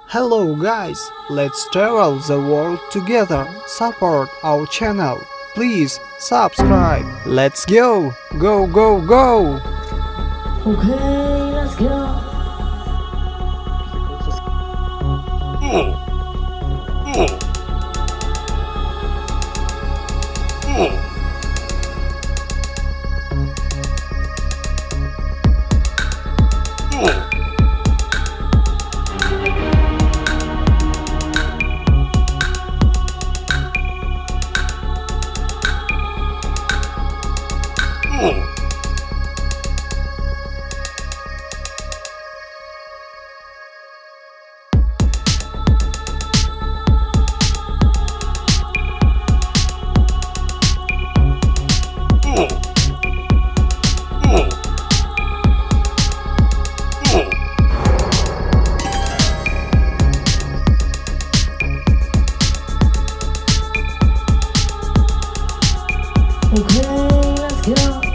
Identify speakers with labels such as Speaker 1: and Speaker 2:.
Speaker 1: Hello guys, let's travel the world together. Support our channel. Please subscribe. Let's go! Go, go, go!
Speaker 2: Okay, let's go. Okay, let's go.